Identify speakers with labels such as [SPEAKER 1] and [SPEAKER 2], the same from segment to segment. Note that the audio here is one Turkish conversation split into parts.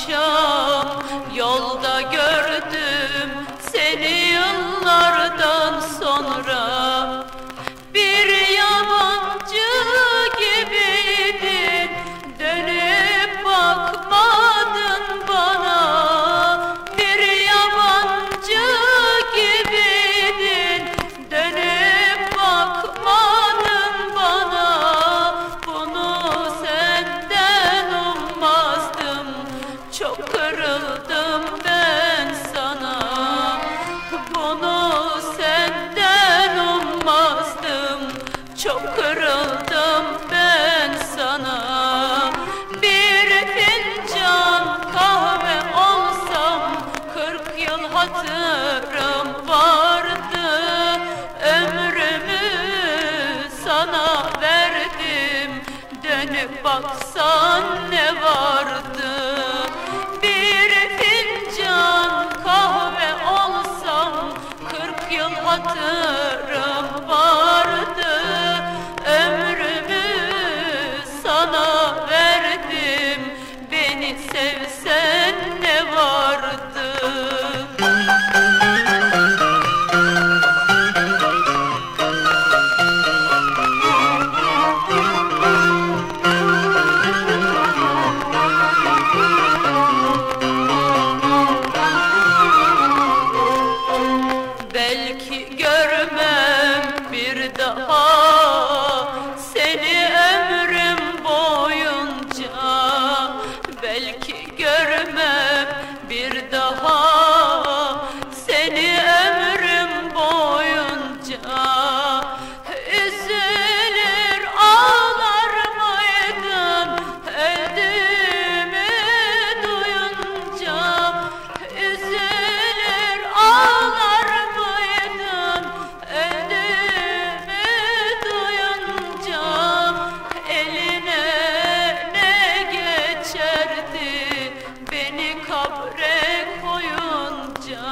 [SPEAKER 1] akşam yolda gördüm seni yıllardan sonra. Bir yabancı gibiydin, dönüp bakmadın bana. Bir yabancı gibiydin, dönüp bakmadın bana. Bunu senden ummazdım, çok kırıldım ben sana. Bunu senden ummazdım, çok kırıldım ben sana. Bir fincan kahve olsam 40 yıl hatırım vardı. Ömrümü sana verdim, dönüp baksan ne vardı? Bir fincan kahve olsam 40 yıl hatırım vardı. Ömrümü sana verdim, beni sevsen ne vardı? Belki görmem bir daha seni ömrüm boyunca. Belki görmem bir daha seni ömrüm boyunca. Üzülür ağlar mıydın öldüğümü duyunca? Üzülür ağlar mıydın öldüğümü duyunca? Eline ne geçerdi beni kabre koyunca?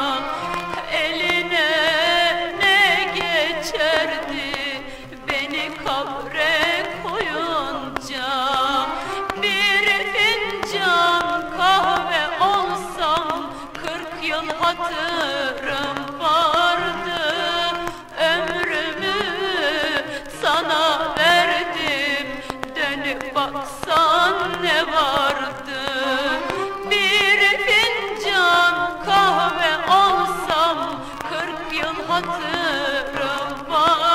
[SPEAKER 1] Eline ne geçerdi beni kabre koyunca? Bir fincan kahve olsam 40 yıl hatırım vardı. Ömrümü sana verdim, dönüp baksan ne vardı? Bir fincan kahve olsam 40 yıl hatırım vardı.